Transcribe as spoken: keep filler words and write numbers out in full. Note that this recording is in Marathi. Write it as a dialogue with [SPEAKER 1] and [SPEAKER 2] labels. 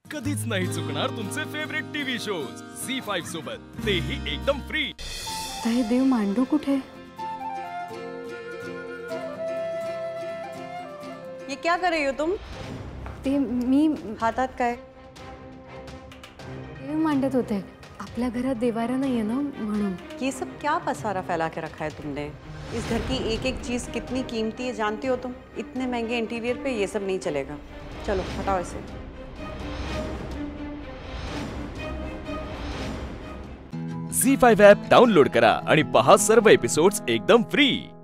[SPEAKER 1] कधीच नाही चुकणार तुमचे favourite TV shows Zee five सोबत, तेही एकदम फ्री।
[SPEAKER 2] हे देव मांडू कुठे?
[SPEAKER 3] ये क्या कर रही हो तुम?
[SPEAKER 2] ते मी
[SPEAKER 3] हातात काय?
[SPEAKER 2] देव मांडत होते। आपल्या घरात देवारा नाहीये ना म्हणून।
[SPEAKER 3] ये सब क्या पसारा फैला के रखा है तुमने? इस घर की एक एक चीज कितनी कीमती है जानती हो तुम? इतने महंगे इंटीरियर पे ये सब नहीं चलेगा। चलो हटाओ इसे।
[SPEAKER 1] झी फाइव्ह ॲप डाउनलोड करा आणि पहा सर्व एपिसोड्स एकदम फ्री।